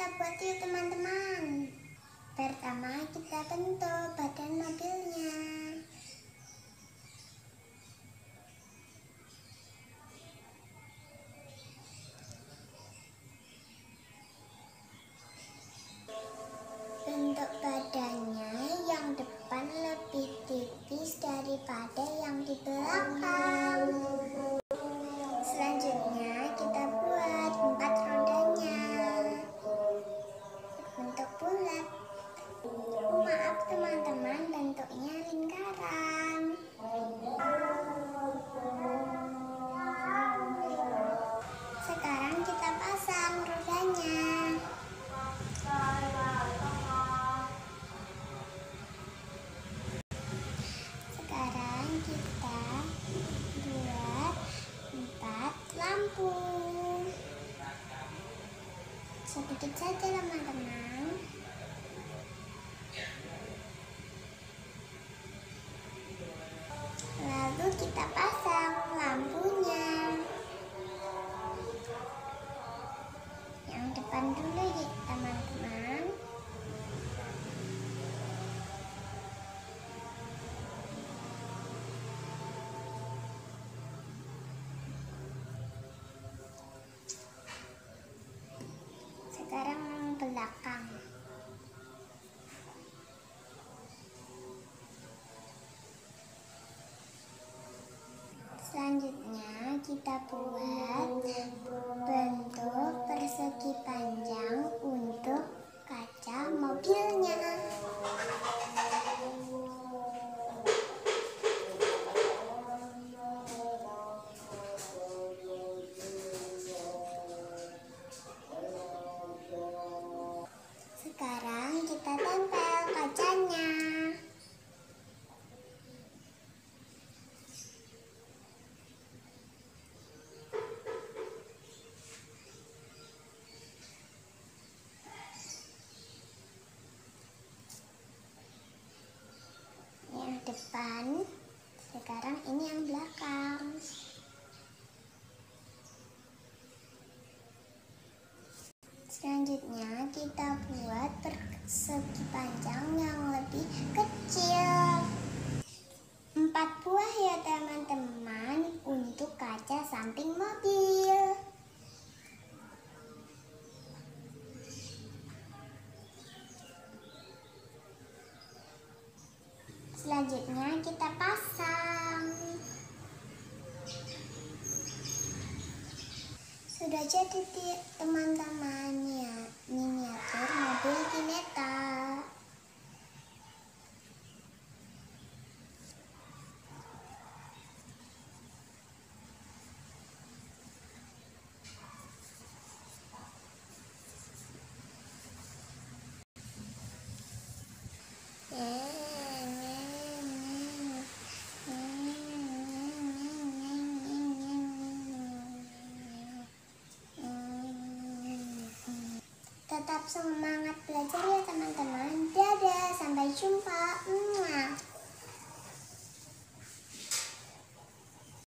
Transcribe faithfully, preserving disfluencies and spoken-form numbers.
kita buat yuk teman-teman. Pertama kita bentuk badan mobilnya. Bentuk badannya yang depan lebih tipis daripada yang di belakang. Selanjutnya kita buat empat rodanya bentuk bulat. Oh, maaf teman-teman, bentuknya lingkaran. Sekarang kita pasang rodanya. Sekarang kita buat empat lampu. Sedikit saja teman-teman. Lalu kita pasang lampunya. Yang depan dulu ya teman-teman. Sekarang yang belakang. Selanjutnya kita buat bentuk persegi panjang untuk kaca mobilnya. Sekarang kita tempel kacanya. Yang depan, sekarang ini yang belakang. Selanjutnya kita buat persegi panjang yang lebih kecil. Empat buah ya teman-teman untuk kaca samping mobil. Selanjutnya kita pasang. Sudah jadi teman-teman ya, miniatur mobil Kineta. Tetap semangat belajar ya teman-teman. Dadah, sampai jumpa. Mwah.